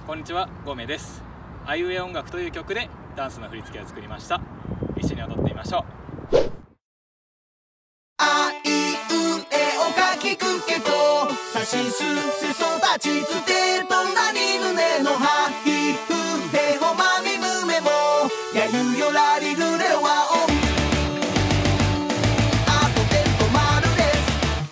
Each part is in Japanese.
こんにちは、ゴメです。あいうえ音楽という曲でダンスの振り付けを作りました。一緒に踊ってみましょう。 あいうえおかきくけとさしすせそたちつてとなにぬねのはひふへほまみむめもやゆよらりるれろわおんあとてんとまるです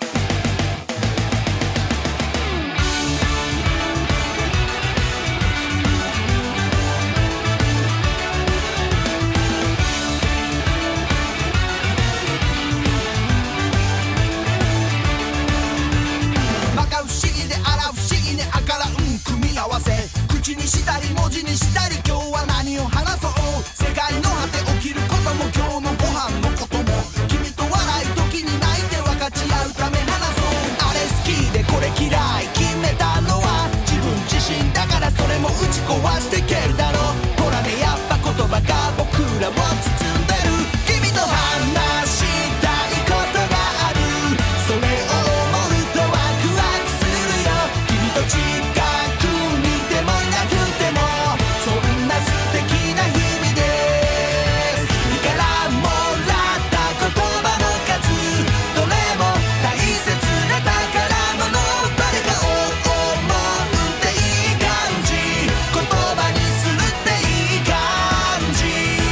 まか不思議であら不思議ねあから組み合わせ口にしたり文字にしたり今日は何を話そう世界の果て起きることも今日のご飯のことも君と笑い時に泣いて分かち合うため話そうあれ好きでこれ嫌い決めたのは自分自身だからそれも打ち壊していけるだろうほらねやっぱ言葉が僕らを包んでる君と話したいことがあるそれを思うとワクワクするよ君と近くにいてもいなくてもそんな素敵な日々です君からもらった言葉の数どれも大切な宝物誰かを思うっていい感じ言葉にするっていい感じ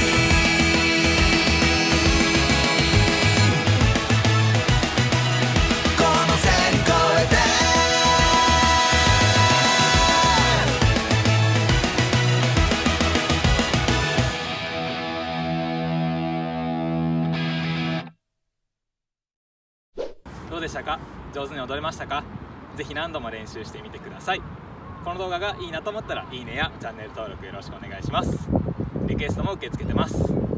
この線越えてどうでしたか？上手に踊れましたか？ぜひ何度も練習してみてください。この動画がいいなと思ったらいいねやチャンネル登録よろしくお願いします。リクエストも受け付けてます。